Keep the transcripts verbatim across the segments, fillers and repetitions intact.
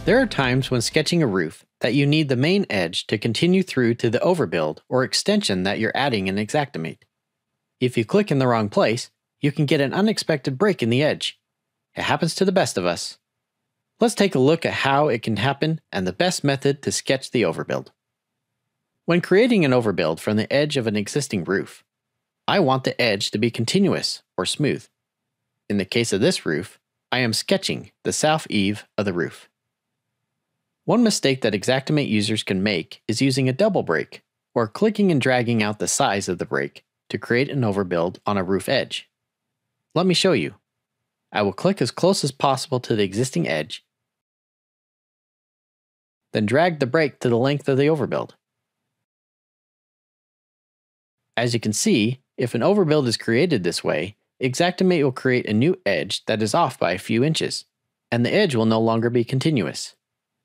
There are times when sketching a roof that you need the main edge to continue through to the overbuild or extension that you're adding in Xactimate. If you click in the wrong place, you can get an unexpected break in the edge. It happens to the best of us. Let's take a look at how it can happen and the best method to sketch the overbuild. When creating an overbuild from the edge of an existing roof, I want the edge to be continuous or smooth. In the case of this roof, I am sketching the south eave of the roof. One mistake that Xactimate users can make is using a double break, or clicking and dragging out the size of the break to create an overbuild on a roof edge. Let me show you. I will click as close as possible to the existing edge, then drag the break to the length of the overbuild. As you can see, if an overbuild is created this way, Xactimate will create a new edge that is off by a few inches, and the edge will no longer be continuous.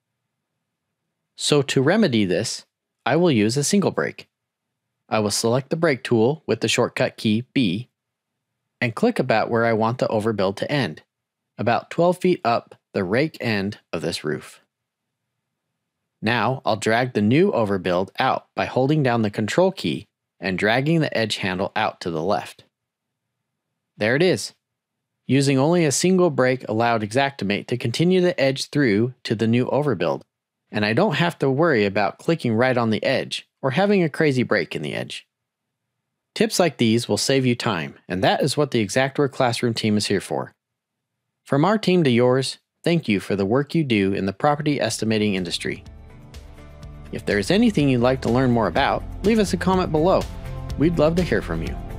So to remedy this, I will use a single break. I will select the break tool with the shortcut key B, and click about where I want the overbuild to end, about twelve feet up the rake end of this roof. Now I'll drag the new overbuild out by holding down the Control key and dragging the edge handle out to the left. There it is. Using only a single break allowed Xactimate to continue the edge through to the new overbuild, and I don't have to worry about clicking right on the edge or having a crazy break in the edge. Tips like these will save you time, and that is what the Xactware Classroom team is here for. From our team to yours, thank you for the work you do in the property estimating industry. If there is anything you'd like to learn more about, leave us a comment below. We'd love to hear from you.